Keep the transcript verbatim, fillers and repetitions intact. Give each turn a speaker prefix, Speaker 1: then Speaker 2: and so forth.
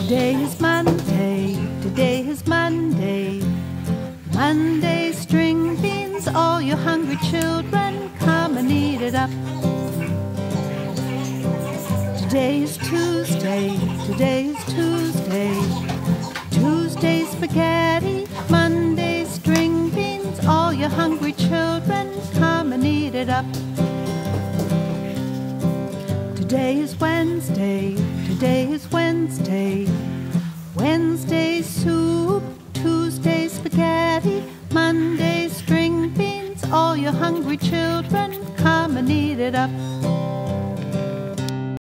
Speaker 1: Today is Monday, today is Monday. Monday, string beans, all you hungry children, come and eat it up. Today is Tuesday, today is Tuesday. Tuesday, spaghetti, Monday, string beans, all you hungry children, come and eat it up. Today is Wednesday, today is Wednesday.